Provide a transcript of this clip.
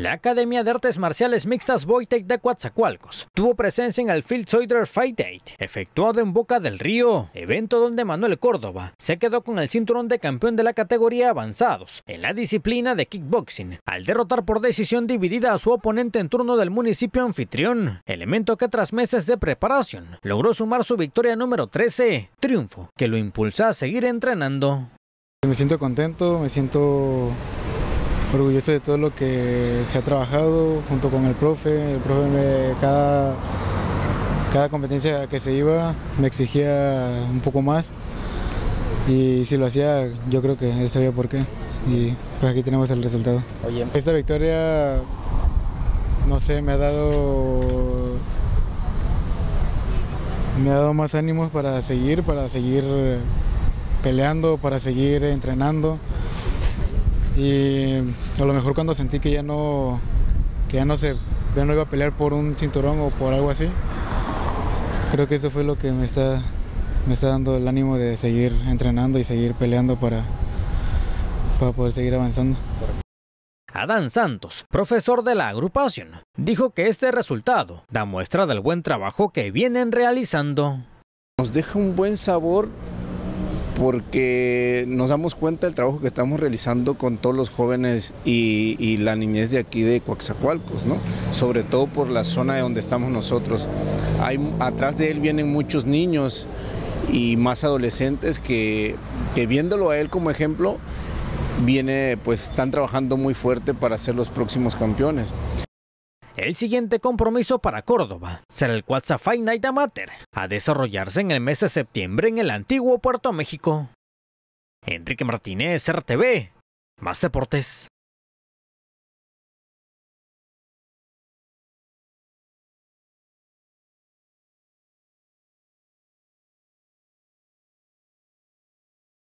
La Academia de Artes Marciales Mixtas Wojtek de Coatzacoalcos tuvo presencia en el Phil Soider Fight Date, efectuado en Boca del Río, evento donde Manuel Córdoba se quedó con el cinturón de campeón de la categoría avanzados en la disciplina de kickboxing, al derrotar por decisión dividida a su oponente en turno del municipio anfitrión, elemento que tras meses de preparación logró sumar su victoria número 13, triunfo que lo impulsa a seguir entrenando. Me siento contento, me siento orgulloso de todo lo que se ha trabajado junto con el profe. Cada competencia que se iba me exigía un poco más y si lo hacía yo creo que él sabía por qué y pues aquí tenemos el resultado. Oye, esta victoria, no sé, me ha dado más ánimos para seguir peleando, para seguir entrenando. Y a lo mejor cuando sentí que ya no iba a pelear por un cinturón o por algo así, creo que eso fue lo que me está dando el ánimo de seguir entrenando y seguir peleando para poder seguir avanzando. Adán Santos, profesor de la agrupación, dijo que este resultado da muestra del buen trabajo que vienen realizando. Nos deja un buen sabor porque nos damos cuenta del trabajo que estamos realizando con todos los jóvenes y la niñez de aquí de Coatzacoalcos, ¿no? Sobre todo por la zona de donde estamos nosotros. Atrás de él vienen muchos niños y más adolescentes que viéndolo a él como ejemplo, están trabajando muy fuerte para ser los próximos campeones. El siguiente compromiso para Córdoba será el Coatza Fight Night Amateur, a desarrollarse en el mes de septiembre en el antiguo Puerto México. Enrique Martínez, RTV, Más Deportes.